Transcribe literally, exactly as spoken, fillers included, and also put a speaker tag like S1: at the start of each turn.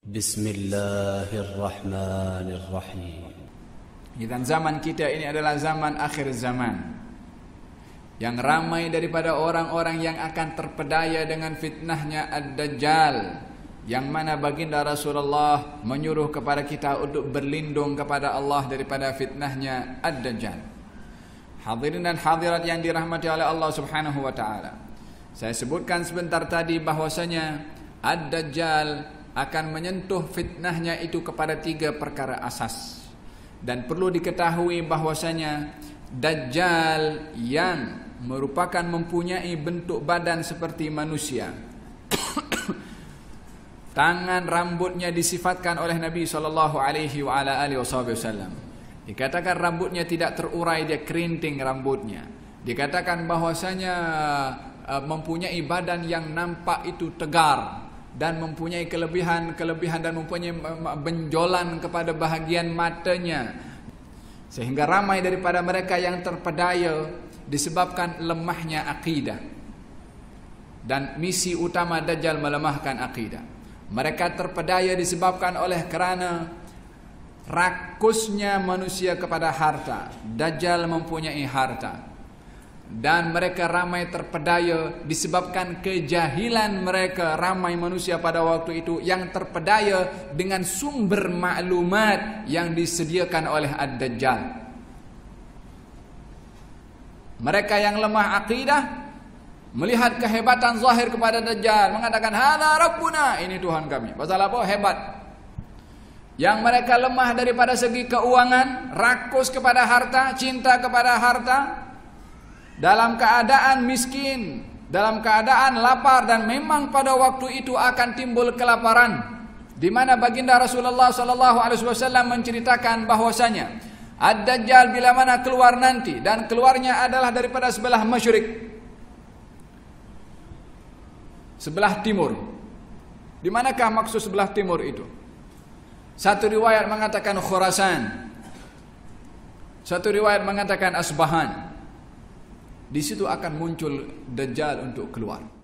S1: Bismillahirrahmanirrahim.
S2: Dan zaman kita ini adalah zaman akhir zaman, yang ramai daripada orang-orang yang akan terpedaya dengan fitnahnya Ad-Dajjal, yang mana baginda Rasulullah menyuruh kepada kita untuk berlindung kepada Allah daripada fitnahnya Ad-Dajjal. Hadirin dan hadirat yang dirahmati oleh Allah Subhanahu wa taala, saya sebutkan sebentar tadi bahwasanya Ad-Dajjal akan menyentuh fitnahnya itu kepada tiga perkara asas. Dan perlu diketahui bahwasanya Dajjal yang merupakan mempunyai bentuk badan seperti manusia, tangan rambutnya disifatkan oleh Nabi sallallahu alaihi wasallam. Dikatakan rambutnya tidak terurai, dia kerinting rambutnya. Dikatakan bahwasanya uh, mempunyai badan yang nampak itu tegar, dan mempunyai kelebihan-kelebihan dan mempunyai benjolan kepada bahagian matanya, sehingga ramai daripada mereka yang terpedaya disebabkan lemahnya akidah. Dan misi utama Dajjal melemahkan akidah. Mereka terpedaya disebabkan oleh kerana rakusnya manusia kepada harta. Dajjal mempunyai harta, dan mereka ramai terpedaya disebabkan kejahilan mereka. Ramai manusia pada waktu itu yang terpedaya dengan sumber maklumat yang disediakan oleh Ad-Dajjal. Mereka yang lemah akidah melihat kehebatan zahir kepada Dajjal, mengatakan hadza rabbuna, ini Tuhan kami. Pasal apa? Hebat. Yang mereka lemah daripada segi keuangan, rakus kepada harta, cinta kepada harta, dalam keadaan miskin, dalam keadaan lapar, dan memang pada waktu itu akan timbul kelaparan, di mana baginda Rasulullah sallallahu alaihi wasallam menceritakan bahwasanya Ad-Dajjal bila mana keluar nanti, dan keluarnya adalah daripada sebelah masyriq, sebelah timur. Di manakah maksud sebelah timur itu? Satu riwayat mengatakan Khurasan, satu riwayat mengatakan Asbahan. Di situ akan muncul Dajjal untuk keluar.